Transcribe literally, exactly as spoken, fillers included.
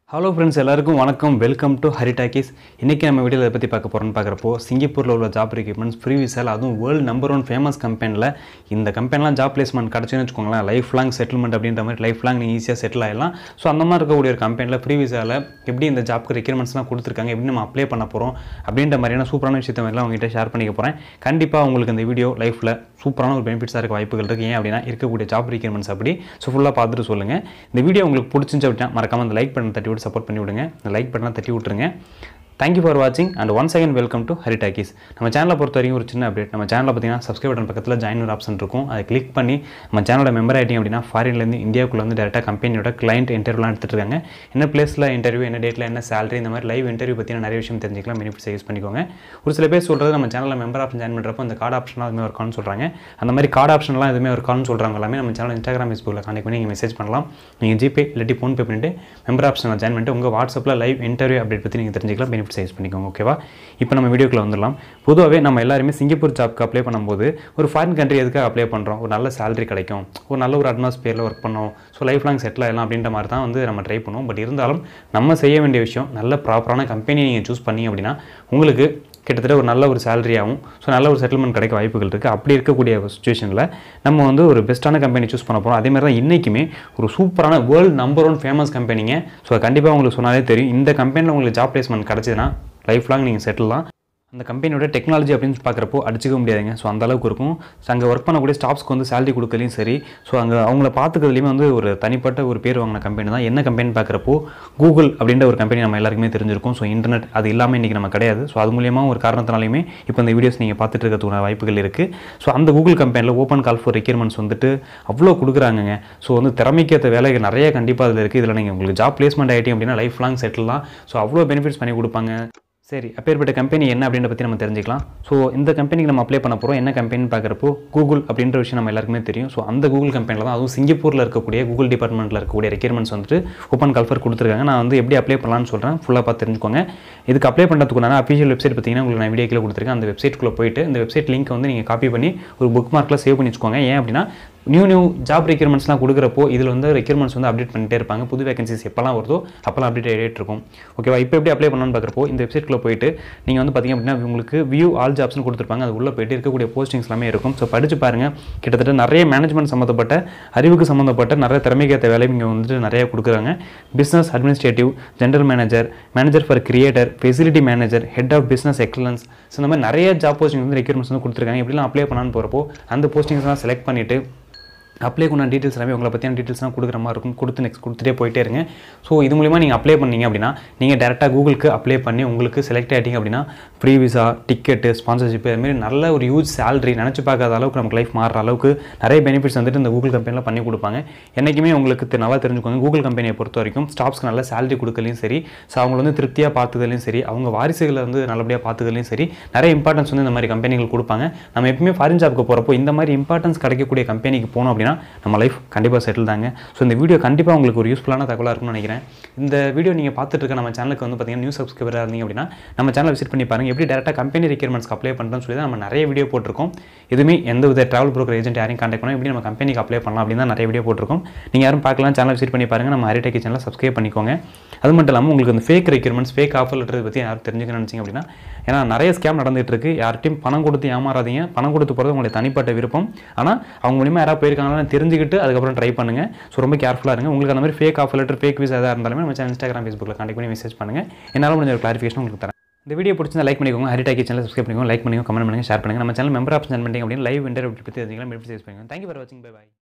Hello friends, எல்லாருக்கும் வணக்கம். Welcome to ஹரிடாக்கிஸ். இன்னைக்கு நம்ம வீடியோல இத பத்தி பார்க்க போறோம்னு பார்க்கறப்போ சிங்கப்பூர்ல உள்ள ஜாப் ரெக்ரூட்மெண்ட்ஸ் ஃப்ரீ விசால அதுவும் வேர்ல்ட் நம்பர் ஒன் ஃபேமஸ் கம்பெனில இந்த கம்பெனிலாம் ஜாப் பிளேஸ்மென்ட் கிடைச்சுன்னு வெச்சுக்கோங்களேன். லைஃப் லாங் செட்டில்மென்ட் அப்படின்ற மாதிரி லைஃப் லாங் நீங்க ஈஸியா செட்டில் ஆயிடலாம். சோ அந்த மாதிரி இருக்கக்கூடிய ஒரு கம்பெனில ஃப்ரீ விசால எப்படி இந்த ஜாப்க்கு ரெக்ரூட்மெண்ட்ஸ்லாம் கொடுத்திருக்காங்க, எப்படி நம்ம அப்ளை பண்ண போறோம் அப்படின்ற மாதிரியான சூப்பரான விஷயத்தை எல்லாம் உங்ககிட்ட ஷேர் பண்ணிக்க போறேன். கண்டிப்பா உங்களுக்கு இந்த வீடியோ லைஃப்ல சூப்பரான ஒரு பெனிஃபிட்ஸா இருக்க வாய்ப்புகள் இருக்கு. ஏன் அப்படினா இருக்கக்கூடிய ஜாப் ரெக்ரூட்மெண்ட்ஸ் அப்படி சோ ஃபுல்லா பார்த்துட்டு சொல்லுங்க. இந்த வீடியோ உங்களுக்கு பிடிச்சிருந்தா அப்படினா மறக்காம அந்த லைக் பட்டன் தட்டி விட்டு சப்போர்ட் பண்ணி விடுங்க. லைக் பட்டனை தட்டி விட்டுருங்க. Thank you for watching and once again welcome to ஹரிடாக்கிஸ். நம்ம சேனலை பொறுத்த வரைக்கும் ஒரு சின்ன அப்டேட். நம்ம சேனலில் பார்த்தீங்கன்னா சப்ஸ்கிரைப் பட்டன் பக்கத்தில் ஜாயின் ஒரு ஆப்ஷன் இருக்கும். அதை கிளிக் பண்ணி நம்ம சேனலோட மெம்பர் ஆகிட்டீங்க அப்படின்னா ஃபாரின்லேருந்து இந்தியாவுக்குள்ள வந்து டேரெக்டாக கம்பெனியோட கிளைண்ட் இன்டர்வியூலாம் எடுத்துகிட்டு இருக்காங்க. என்ன பிளேஸில் இன்டர்வியூ, என்ன டேட்டில், என்ன சேலரி, இந்த மாதிரி லைவ் இன்டர்வியூ பற்றின நிறைய விஷயம் தெரிஞ்சிக்கலாம். பெனிஃபிட்ஸ் யூஸ் பண்ணிக்கோங்க. ஒரு சில பேர் சொல்கிறது நம்ம சேனலில் மெம்பர் ஆப்ஷன் ஜாயின் பண்ணுறப்போ இந்த கார்டு ஆப்ஷன்லாம் எதுவுமே ஒரு கால்னு சொல்கிறாங்க. அந்த மாதிரி கார்டு ஆப்ஷன்லாம் எதுவுமே ஒரு கால்னு சொல்கிறாங்க. எல்லாமே நம்ம சேனல் இன்ஸ்டாகிராம் ஃபேஸ்புக்கில் கான்டெக்ட் பண்ணி நீங்கள் மெசேஜ் பண்ணலாம். நீங்கள் ஜிபே இல்லாட்டி ஃபோன்பே பண்ணிட்டு மெம்பர் ஆப்ஷனில் ஜாயின் பண்ணிட்டு உங்கள் வாட்ஸ்அப்பில் லைவ் இன்டர்வியூ அப்டேட் பற்றி நீங்கள் தெரிஞ்சிக்கலாம். பெனிஃபிட்ஸ் யூஸ் பண்ணிக்கோங்க. ஓகேவா? இப்போ நம்ம வீடியோக்குள்ள வந்துடலாம். பொதுவாகவே நம்ம எல்லாருமே சிங்கப்பூர் ஜாப்க்கு அப்ளை பண்ணும்போது ஒரு ஃபாரின் கண்ட்ரி எதுக்காக அப்ளை பண்ணுறோம், ஒரு நல்ல சேலரி கிடைக்கும், ஒரு நல்ல ஒரு அட்மாஸ்பியரில் ஒர்க் பண்ணோம், ஸோ லைஃப் லாங் செட்டில் ஆகலாம் அப்படின்ற மாதிரி தான் வந்து நம்ம ட்ரை பண்ணுவோம். பட் இருந்தாலும் நம்ம செய்ய வேண்டிய விஷயம் நல்ல ப்ராப்பரான கம்பெனி நீங்கள் சூஸ் பண்ணீங்க அப்படின்னா உங்களுக்கு கிட்டத்தட்ட ஒரு நல்ல ஒரு சேலரியாகவும் ஸோ நல்ல ஒரு செட்டில்மெண்ட் கிடைக்க வாய்ப்புகள் இருக்குது. அப்படி இருக்கக்கூடிய சுச்சுவேஷனில் நம்ம வந்து ஒரு பெஸ்ட்டான கம்பெனி சூஸ் பண்ண போகிறோம். அதேமாதிரி தான் இன்றைக்குமே ஒரு சூப்பரான வேர்ல்டு நம்பர் ஒன் ஃபேமஸ் கம்பெனிங்க. ஸோ கண்டிப்பாக உங்களுக்கு சொன்னாலே தெரியும், இந்த கம்பெனியில் உங்களுக்கு ஜாப் பிளேஸ்மெண்ட் கிடச்சிதுன்னா லைஃப் லாங் நீங்கள் செட்டில்லாம். அந்த கம்பெனியோட டெக்னாலஜி அப்படின்னு பார்க்குறப்போ அடிச்சிக்க முடியாதுங்க. ஸோ அந்த அளவுக்கு இருக்கும். ஸோ அங்கே ஒர்க் பண்ணக்கூடிய ஸ்டாஃப்ஸ்க்கு வந்து சேலரி கொடுக்கலையும் சரி, ஸோ அங்கே அவங்கள பார்த்துக்கிறதுலையுமே வந்து ஒரு தனிப்பட்ட ஒரு பேர் வாங்கின கம்பெனி தான். என்ன கம்பெனி பார்க்குறப்போ கூகுள் அப்படின்ற ஒரு கம்பெனி நம்ம எல்லாருக்குமே தெரிஞ்சிருக்கும். ஸோ இன்டர்நெட் அது இல்லாமல் இன்றைக்கி நம்ம கிடையாது. ஸோ அது மூலியமாக ஒரு காரணத்தினாலையுமே இப்போ இந்த வீடியோஸ் நீங்கள் பார்த்துட்டு இருக்கிறதுக்கான வாய்ப்புகள் இருக்குது. ஸோ அந்த கூகுள் கம்பெனியில் ஓப்பன் கால் ஃபார் ரெக்யூர்மெண்ட்ஸ் வந்துட்டு அவ்வளோ கொடுக்குறாங்க. ஸோ வந்து திறமைக்கேற்ற வேலைகள் நிறைய கண்டிப்பாக அதில் இருக்குது. இதில் நீங்கள் உங்களுக்கு ஜாப் பிளேஸ்மெண்ட் ஆகிட்டீங்க அப்படின்னா லைஃப் லாங் செட்டில்லாம். ஸோ அவ்வளோ பெனிஃபிட்ஸ் பண்ணி கொடுப்பாங்க. சரி, அப்பேற்பட்ட கம்பெனி என்ன அப்படின்ற பற்றி நம்ம தெரிஞ்சுக்கலாம். ஸோ இந்த கம்பெனிக்கு நம்ம அப்ளை பண்ண போகிறோம். என்ன கம்பெனின்னு பார்க்குறப்போ கூகுள் அப்படின்ற விஷயம் நம்ம எல்லாருக்குமே தெரியும். ஸோ அந்த கூகுள் கம்பெனியில் தான், அதுவும் சிங்கப்பூரில் இருக்கக்கூடிய கூகுள் டிபார்ட்மெண்ட்டில் இருக்கக்கூடிய ரெக்யர்மெண்ட்ஸ் வந்துட்டு ஓப்பன் கால்ஃபர் கொடுத்துருக்காங்க. நான் வந்து எப்படி அப்ளை பண்ணலான்னு சொல்கிறேன், ஃபுல்லாக பார்த்து தெரிஞ்சுக்கோங்க. இதுக்கு அப்ளை பண்ணுறதுக்குண்டான அஃபிஷியல் வெப்சைட் பார்த்தீங்கன்னா உங்களுக்கு நான் வீடியோக்கில் கொடுத்துருக்கேன். அந்த வெப்சைட்டுக்குள்ளே போயிட்டு இந்த வெப்சைட் லிங்க் வந்து நீங்கள் காப்பி பண்ணி ஒரு புக் மார்க்கில் சேவ் பண்ணி வச்சுக்கோங்க. ஏன் அப்படின்னா நியூ நியூ ஜாப் ரெக்யூர்மெண்ட்ஸ்லாம் கொடுக்குறப்போ இதில் வந்து ரெக்யூர்மெண்ட்ஸ் வந்து அப்டேட் பண்ணிட்டே இருப்பாங்க. புது வேகன்சிஸ் எப்போலாம் வருதோ அப்போலாம் அப்டேட் ஆகிட்டே இருக்கும். ஓகேவா? இப்போ எப்படி அப்ளை பண்ணணும்னு பார்க்குறப்போ இந்த வெப்சைட்டில் போயிட்டு நீங்கள் வந்து பார்த்திங்க அப்படின்னா உங்களுக்கு வியூ ஆல் ஜாப்ஸ்னு கொடுத்துருப்பாங்க. அது உள்ளே போயிட்டு இருக்கக்கூடிய போஸ்டிங்ஸ் எல்லாமே இருக்கும். ஸோ படித்து பாருங்கள். கிட்டத்தட்ட நிறைய மேனேஜ்மெண்ட் சம்மந்தப்பட்ட, அறிவுக்கு சம்மந்தப்பட்ட நிறைய திறமைக்கேற்ற வேலை இங்கே வந்துட்டு நிறைய கொடுக்குறாங்க. Business administrative, general manager, manager for creator, facility manager, head of business excellence, so இந்த மாதிரி நிறைய ஜாப் போஸ்டிங் வந்து ரெக்யூர்மெண்ட்ஸ் வந்து கொடுத்துருக்காங்க. எப்படிலாம் அப்ளை பண்ணான்னு போகிறப்போ அந்த போஸ்டிங்ஸ்லாம் செலக்ட் பண்ணிவிட்டு அப்ளை பண்ண டீட்டெயில்ஸ் எல்லாமே உங்களை பற்றியான டீட்டெயில்ஸ்லாம் கொடுக்குற மாதிரி இருக்கும். கொடுத்து நெக்ஸ்ட் கொடுத்துட்டே போயிட்டே இருங்க. ஸோ இது மூலிமா நீங்கள் அப்ளை பண்ணீங்க அப்படின்னா நீங்கள் டேரெக்டாக கூகுளுக்கு அப்ளை பண்ணி உங்களுக்கு செலக்ட் ஆகிட்டீங்க அப்படின்னா ஃப்ரீ விசா, டிக்கெட்டு, ஸ்பான்சர்ஷிப், அதுமாரி நல்ல ஒரு ஹியூஜ் சேலரி, நினச்சி பார்க்காத அளவுக்கு நமக்கு லைஃப் மாறுற அளவுக்கு நிறைய பெனிஃபிட்ஸ் வந்துட்டு இந்த கூகுள் கம்பெனியில் பண்ணி கொடுப்பாங்க. என்றைக்குமே உங்களுக்கு நல்லா தெரிஞ்சுக்கோங்க, கூகுள் கம்பெனியை பொறுத்த வரைக்கும் ஸ்டாஃப்ஸ்க்கு நல்ல சேலரி கொடுக்கலையும் சரி, ஸோ அவங்களை வந்து திருப்தியாக பார்த்துக்கலையும் சரி, அவங்க வாரிசுகளை வந்து நல்லபடியாக பார்த்துக்கலையும் சரி, நிறைய இம்பார்ட்டன்ஸ் வந்து இந்த மாதிரி கம்பெனிகள் கொடுப்பாங்க. நம்ம எப்பவுமே ஃபாரின் ஜாப்க்கு போகிறப்போ இந்த மாதிரி இம்பார்ட்டன்ஸ் கிடைக்கக்கூடிய கம்பெனிக்கு போனோம் அப்படின்னா நம்ம லைஃப் கண்டிப்பாக செட்டில் தாங்க. ஸோ இந்த வீடியோ கண்டிப்பாக உங்களுக்கு ஒரு யூஸ்ஃபுல்லான தகவலாக இருக்கும்னு நினைக்கிறேன். இந்த வீடியோ நீங்கள் பார்த்துட்டு இருக்க நம்ம சேனலுக்கு வந்து பார்த்தீங்கன்னா நியூ சப்ஸ்கிரைபராக இருந்தீங்க அப்படின்னா நம்ம சேனலை விசிட் பண்ணி பாருங்கள். எப்படி டேரெக்டாக கம்பெனி ரெக்யூர்மெண்ட்ஸ்க்கு அப்ளை பண்ணுறோம்னு சொல்லி தான் நம்ம நிறைய வீடியோ போட்டிருக்கோம். எதுவுமே எந்த வித ட்ராவல் ப்ரோக்கர் ஏஜென்ட் யாரையும் கான்டாக்ட் பண்ணோம், எப்படி நம்ம கம்பெனிக்கு அப்ளை பண்ணலாம் அப்படின்னு தான் நிறைய வீடியோ போட்டிருக்கோம். நீங்கள் யாரும் பார்க்கலாம், சேனல் விசிட் பண்ணி பாருங்கள். நம்ம ஹரிடாக்கி சேனலை சப்ஸ்கிரைப் பண்ணிக்கோங்க. அது மட்டும் இல்லாமல் உங்களுக்கு அந்த fake requirements, fake offer letter பற்றி யாரும் தெரிஞ்சுக்கணும்னு நினச்சிங்க அப்படின்னா, ஏன்னா நிறைய ஸ்கேம் நடந்துகிட்டு இருக்குது. யார்ட்டையும் பணம் கொடுத்து ஏமாறாதீங்க. பணம் கொடுத்து போகிறது உங்களுக்கு தனிப்பட்ட விருப்பம். ஆனால் அவங்க மூலியமாக யாராவது போயிருக்காங்கன்னு தெரிஞ்சுக்கிட்டு அதுக்கப்புறம் ட்ரை பண்ணுங்க. ஸோ ரொம்ப கேர்ஃபுல்லாக இருங்க. உங்களுக்கு அந்த மாதிரி fake offer letter, fake visa எதாக இருந்தாலுமே நம்ம சேனல் இன்ஸ்டாகிராம், ஃபேஸ்புக்கில் கான்டெக்ட் பண்ணி மெசேஜ் பண்ணுங்கள். என்னால் முடிஞ்ச ஒரு கிளாரிஃபிகேஷன் உங்களுக்கு தரேன். இந்த வீடியோ பிடிச்சிருந்தா லைக் பண்ணிக்கோங்க. ஹரிடாக்கி சேனல் சப்ஸ்கிரைப் பண்ணிக்கோங்க. லைக் பண்ணிக்கோங்க, கமெண்ட் பண்ணுங்கள், ஷேர் பண்ணுங்கள். நம்ம சேனல் மெம்பர் ஆப்ஷன் பண்ணிட்டீங்க அப்படின்னு லைவ் இன்டர்வியூ பற்றி தெரிஞ்சுக்கலாம். பெனிஃபிட்ஸ் யூஸ் பண்ணுங்கள். தேங்க்யூ ஃபார் வாட்சிங். பை பாய்.